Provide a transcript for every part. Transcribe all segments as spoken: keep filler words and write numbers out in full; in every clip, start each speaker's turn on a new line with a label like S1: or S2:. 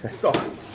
S1: So.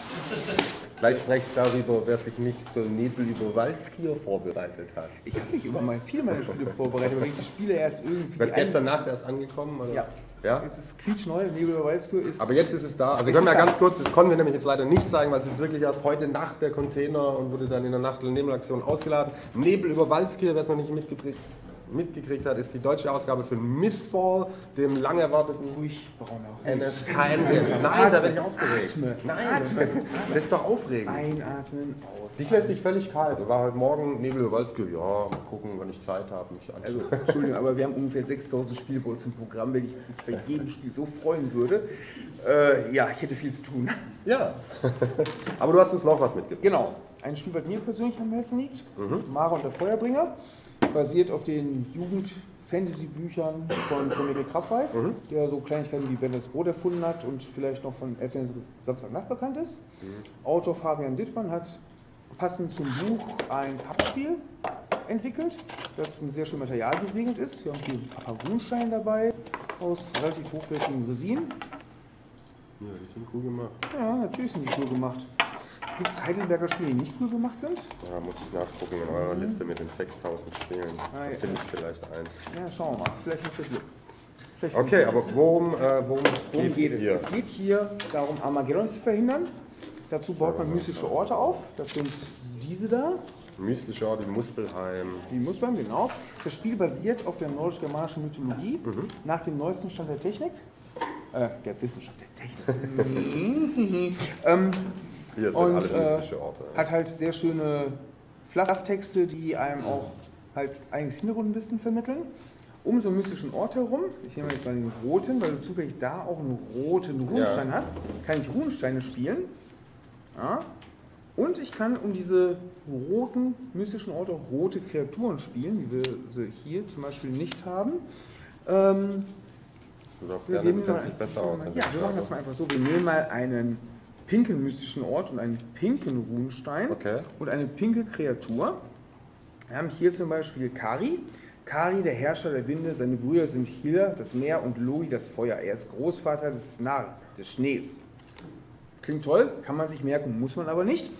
S2: Gleich spreche ich darüber, wer sich nicht für Nebel über Walskir vorbereitet hat.
S1: Ich habe mich über mein, viele meiner Spiele vorbereitet, aber wenn ich die Spiele erst irgendwie...
S2: Du bist gestern Nacht erst angekommen? Oder?
S1: Ja.
S2: Ja.
S1: Es ist quietschneu, Nebel über Walskir ist...
S2: Aber jetzt ist es da. Also wir können ja ganz kurz, das konnten wir nämlich jetzt leider nicht zeigen, weil es ist wirklich erst heute Nacht der Container und wurde dann in der Nacht- und Nebelaktion ausgeladen. Nebel über Walskir, wer es noch nicht mitgekriegt, mitgekriegt hat, ist die deutsche Ausgabe für Mistfall, dem lang erwarteten
S1: Ruhig, Brauner.
S2: N S K N S. Nein, da werde ich aufgeregt.
S1: Atme.
S2: Nein,
S1: Atme.
S2: das ist doch aufregend.
S1: Einatmen, aus.
S2: Dich lässt dich völlig kalt. War heute Morgen Nebel über Walskir. Ja, mal gucken, wann ich Zeit habe. Mich
S1: Also, Entschuldigung, aber wir haben ungefähr sechstausend Spiele bei uns im Programm. Wenn ich mich bei jedem Spiel so freuen würde, äh, ja, ich hätte viel zu tun.
S2: Ja, aber du hast uns noch was mitgebracht.
S1: Genau, ein Spiel, was mir persönlich am Herzen liegt.
S2: Mhm.
S1: Mara und der Feuerbringer. Basiert auf den Jugend-Fantasy-Büchern von Cornelia Krabweis, mhm. der so Kleinigkeiten wie Ben das Brot erfunden hat und vielleicht noch von Elften Samstagnacht bekannt ist. Mhm. Autor Fabian Dittmann hat passend zum Buch ein Kartenspiel entwickelt, das mit sehr schönem Material gesegnet ist. Wir haben hier ein paar Runensteine dabei aus relativ hochwertigen Resinen.
S2: Ja, die sind cool gemacht.
S1: Ja, natürlich sind die cool gemacht. Gibt es Heidelberger Spiele, die nicht cool gemacht sind?
S2: Ja, muss ich nachgucken in eurer mhm. Liste mit den sechstausend Spielen.
S1: Ah,
S2: da
S1: ja.
S2: finde ich vielleicht eins.
S1: Ja, schauen wir mal. Vielleicht ist das Glück. Vielleicht
S2: okay, aber worum, äh, worum,
S1: worum geht es?
S2: Hier?
S1: Es geht hier darum, Armageddon zu verhindern. Dazu baut man mystische Orte auf. Das sind diese da.
S2: Mystische Orte, die Muspelheim.
S1: Die Muspelheim, genau. Das Spiel basiert auf der nordisch-germanischen Mythologie
S2: mhm. nach
S1: dem neuesten Stand der Technik. Äh, der Wissenschaft der Technik. ähm,
S2: Hier sind
S1: und
S2: alle mystische Orte.
S1: Äh, hat halt sehr schöne Flufftexte, die einem auch halt einiges Hintergrundwissen vermitteln. Um so einen mystischen Ort herum, ich nehme jetzt mal den roten, weil du zufällig da auch einen roten Runenstein ja. hast, kann ich Runensteine spielen. Ja. Und ich kann um diese roten mystischen Orte auch rote Kreaturen spielen, wie wir sie hier zum Beispiel nicht haben. Ähm,
S2: du darfst gerne, du kennst dich besser aus.
S1: Ja, wir machen das mal einfach so. Wir nehmen mal einen pinken mystischen Ort und einen pinken Runenstein
S2: okay.
S1: und eine pinke Kreatur. Wir haben hier zum Beispiel Kari. Kari, der Herrscher der Winde, seine Brüder sind Hila, das Meer, und Logi, das Feuer. Er ist Großvater des Nar, des Schnees. Klingt toll, kann man sich merken, muss man aber nicht.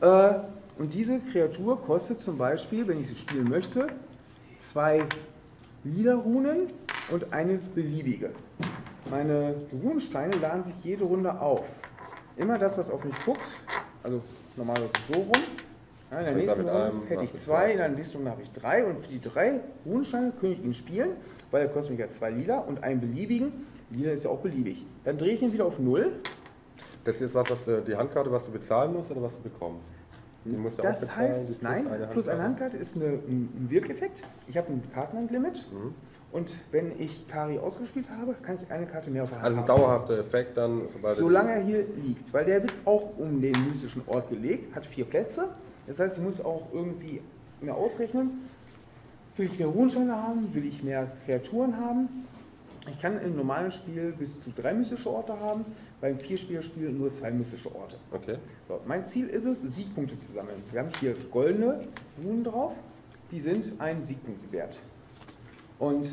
S1: Und diese Kreatur kostet zum Beispiel, wenn ich sie spielen möchte, zwei lila Runen und eine beliebige. Meine Runensteine laden sich jede Runde auf. Immer das, was auf mich guckt, also normalerweise so rum. Ja, in der nächsten Runde hätte ich zwei, in der nächsten Runde habe ich drei, und für die drei Runensteine könnte ich ihn spielen, weil er kostet mich ja zwei lila und einen beliebigen. Lila ist ja auch beliebig. Dann drehe ich ihn wieder auf null.
S2: Das hier ist was, was du, die Handkarte, was du bezahlen musst oder was du bekommst?
S1: Die musst du das auch bezahlen, heißt, plus nein, eine plus eine Handkarte ist eine, ein Wirkeffekt. Ich habe ein Kartenlandlimit. Mhm. Und wenn ich Kari ausgespielt habe, kann ich eine Karte mehr auf der Hand haben.
S2: Also ein dauerhafter Effekt dann?
S1: Solange er hier liegt, weil der wird auch um den mystischen Ort gelegt, hat vier Plätze. Das heißt, ich muss auch irgendwie mehr ausrechnen. Will ich mehr Runensteine haben? Will ich mehr Kreaturen haben? Ich kann im normalen Spiel bis zu drei mystische Orte haben, beim Vierspielerspiel nur zwei mystische Orte.
S2: Okay.
S1: So, mein Ziel ist es, Siegpunkte zu sammeln. Wir haben hier goldene Runen drauf, die sind ein Siegpunkt wert. Und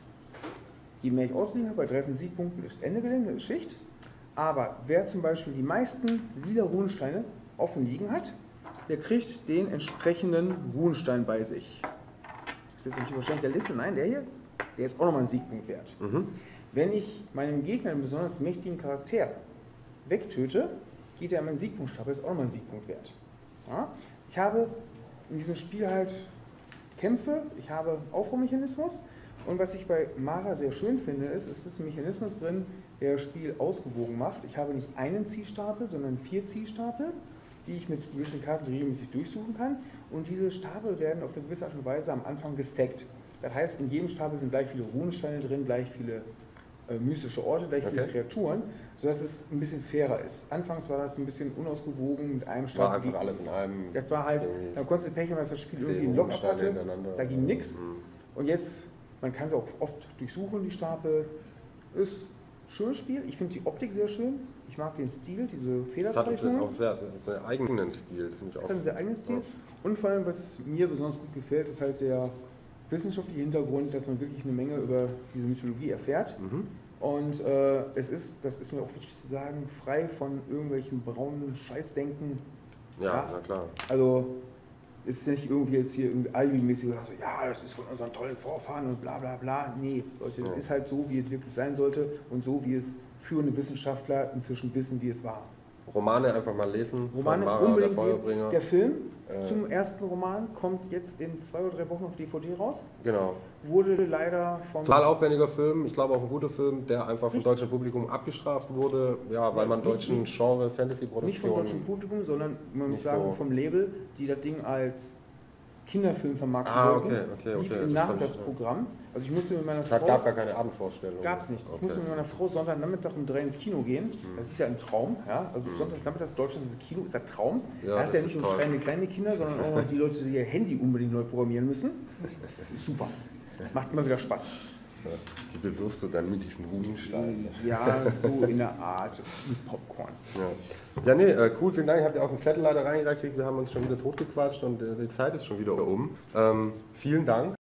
S1: je mehr ich ausliegen habe, bei dreizehn Siegpunkten ist Ende Gelände, ist Schicht. Aber wer zum Beispiel die meisten lila Runensteine offen liegen hat, der kriegt den entsprechenden Runenstein bei sich. Ist jetzt nicht wahrscheinlich der Liste, nein, der hier, der ist auch nochmal ein Siegpunkt wert. Mhm. Wenn ich meinem Gegner einen besonders mächtigen Charakter wegtöte, geht er an meinen Siegpunktstapel, ist auch nochmal ein Siegpunkt wert. Ja? Ich habe in diesem Spiel halt Kämpfe, ich habe Aufbaumechanismus, und was ich bei Mara sehr schön finde, ist, es ist ein Mechanismus drin, der das Spiel ausgewogen macht. Ich habe nicht einen Ziehstapel, sondern vier Ziehstapel, die ich mit gewissen Karten regelmäßig durchsuchen kann, und diese Stapel werden auf eine gewisse Art und Weise am Anfang gestackt. Das heißt, in jedem Stapel sind gleich viele Runensteine drin, gleich viele äh, mystische Orte, gleich okay. viele Kreaturen, sodass es ein bisschen fairer ist. Anfangs war das ein bisschen unausgewogen mit einem Stapel.
S2: War einfach wie, alles in einem.
S1: Das war halt, da konntest du Pech haben, dass das Spiel irgendwie einen Lock-up hatte, da ging nichts. Mhm. Und jetzt, man kann es auch oft durchsuchen, die Stapel. Ist ein schönes Spiel, ich finde die Optik sehr schön. Ich mag den Stil, diese Federzeichnung.
S2: Das hat auch sehr, seinen eigenen Stil. Das, ich auch.
S1: das hat einen sehr eigenen Stil. Ja. Und vor allem, was mir besonders gut gefällt, ist halt der wissenschaftliche Hintergrund, dass man wirklich eine Menge über diese Mythologie erfährt. Mhm. Und äh, es ist, das ist mir auch wichtig zu sagen, frei von irgendwelchen braunen Scheißdenken.
S2: Ja,
S1: Ja.
S2: na klar.
S1: Also ist nicht irgendwie jetzt hier irgendwie Alibi-mäßig, so, ja, das ist von unseren tollen Vorfahren und bla bla bla. Nee, Leute, das
S2: Ja.
S1: ist halt so, wie es wirklich sein sollte und so, wie es führende Wissenschaftler inzwischen wissen, wie es war.
S2: Romane einfach mal lesen.
S1: Romane
S2: von Mara, der
S1: unbedingt
S2: Feuerbringer.
S1: lesen. Der Film
S2: Äh.
S1: zum ersten Roman kommt jetzt in zwei oder drei Wochen auf D V D raus.
S2: Genau.
S1: Wurde leider vom...
S2: Total aufwendiger Film, ich glaube auch ein guter Film, der einfach vom deutschen Publikum abgestraft wurde, ja, weil man
S1: Nicht-
S2: deutschen
S1: nicht-
S2: Genre,
S1: Nicht vom deutschen
S2: Fantasy-Produktionen...
S1: Publikum, sondern man muss
S2: nicht
S1: sagen
S2: so-
S1: vom Label, die das Ding als Kinderfilm vermarkten
S2: Ah,
S1: wollten.
S2: okay, okay,
S1: lief
S2: okay,
S1: im
S2: das fand ich-
S1: Nachmittagsprogramm. Also ich musste mit meiner
S2: Es
S1: Frau...
S2: gab gar keine Abendvorstellung.
S1: Gab es nicht. Ich
S2: Okay.
S1: musste mit meiner Frau Sonntagnachmittag um drei ins Kino gehen.
S2: Mhm.
S1: Das ist ja ein Traum. Ja? Also Sonntagnachmittags Deutschland, das Kino ist ein Traum.
S2: Ja,
S1: da
S2: das
S1: hast du ja
S2: ist
S1: nicht nur
S2: toll.
S1: schreiende kleine Kinder, sondern auch noch die Leute, die ihr Handy unbedingt neu programmieren müssen. Super. Macht immer wieder Spaß.
S2: Ja, die bewirfst du dann mit diesen Huhnsteinen.
S1: Ja, so in der Art mit Popcorn.
S2: Ja, ja nee, äh, cool, vielen Dank. Ich habe ja auch einen Zettel leider reingereicht. Wir haben uns schon wieder totgequatscht und äh, die Zeit ist schon wieder um. Ähm, vielen Dank.